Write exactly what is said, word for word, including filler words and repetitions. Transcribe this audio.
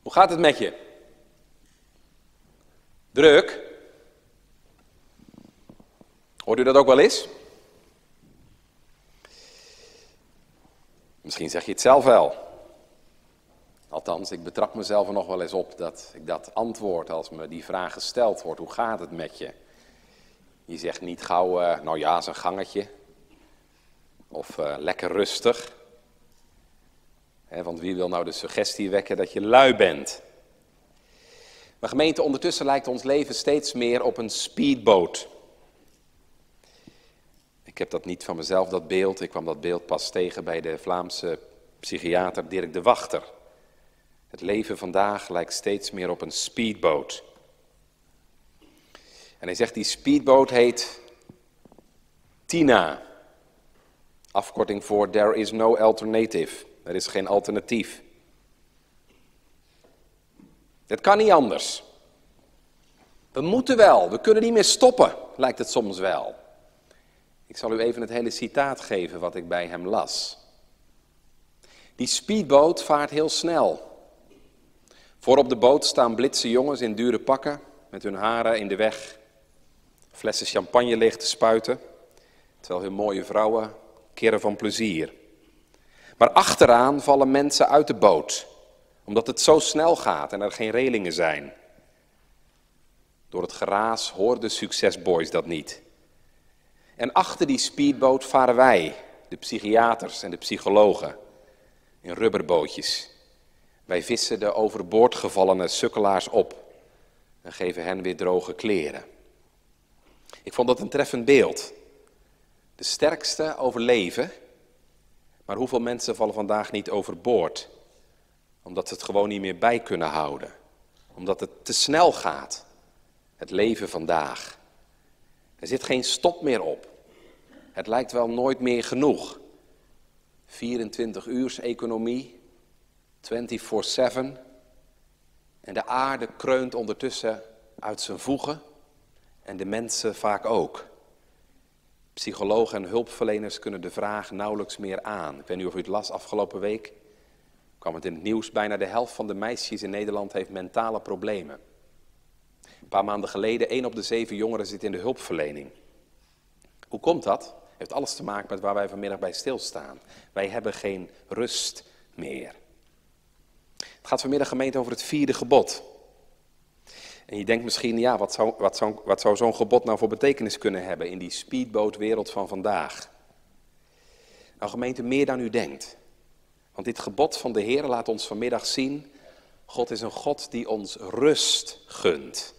Hoe gaat het met je? Druk? Hoort u dat ook wel eens? Misschien zeg je het zelf wel. Althans, ik betrap mezelf er nog wel eens op dat ik dat antwoord als me die vraag gesteld wordt. Hoe gaat het met je? Je zegt niet gauw, uh, nou ja, is een gangetje. Of uh, lekker rustig. He, want wie wil nou de suggestie wekken dat je lui bent? Maar gemeente, ondertussen lijkt ons leven steeds meer op een speedboot. Ik heb dat niet van mezelf, dat beeld. Ik kwam dat beeld pas tegen bij de Vlaamse psychiater Dirk de Wachter. Het leven vandaag lijkt steeds meer op een speedboot. En hij zegt, die speedboot heet TINA. Afkorting voor There is no alternative. Er is geen alternatief. Het kan niet anders. We moeten wel, we kunnen niet meer stoppen, lijkt het soms wel. Ik zal u even het hele citaat geven wat ik bij hem las. Die speedboot vaart heel snel. Voor op de boot staan blitse jongens in dure pakken, met hun haren in de weg, flessen champagne leeg te spuiten, terwijl hun mooie vrouwen kirren van plezier. Maar achteraan vallen mensen uit de boot, omdat het zo snel gaat en er geen relingen zijn. Door het geraas horen de succesboys dat niet. En achter die speedboot varen wij, de psychiaters en de psychologen, in rubberbootjes. Wij vissen de overboord gevallene sukkelaars op en geven hen weer droge kleren. Ik vond dat een treffend beeld. De sterkste overleven, maar hoeveel mensen vallen vandaag niet overboord? Omdat ze het gewoon niet meer bij kunnen houden. Omdat het te snel gaat. Het leven vandaag. Er zit geen stop meer op. Het lijkt wel nooit meer genoeg. vierentwintig uurs economie, vierentwintig zeven. En de aarde kreunt ondertussen uit zijn voegen. En de mensen vaak ook. Psychologen en hulpverleners kunnen de vraag nauwelijks meer aan. Ik weet niet of u het las afgelopen week. Kwam het in het nieuws, bijna de helft van de meisjes in Nederland heeft mentale problemen. Een paar maanden geleden, één op de zeven jongeren zit in de hulpverlening. Hoe komt dat? Heeft alles te maken met waar wij vanmiddag bij stilstaan. Wij hebben geen rust meer. Het gaat vanmiddag, gemeente, over het vierde gebod. En je denkt misschien, ja, wat zou, wat zou, wat zou zo'n gebod nou voor betekenis kunnen hebben in die speedbootwereld van vandaag? Nou, gemeente, meer dan u denkt. Want dit gebod van de Heer laat ons vanmiddag zien, God is een God die ons rust gunt.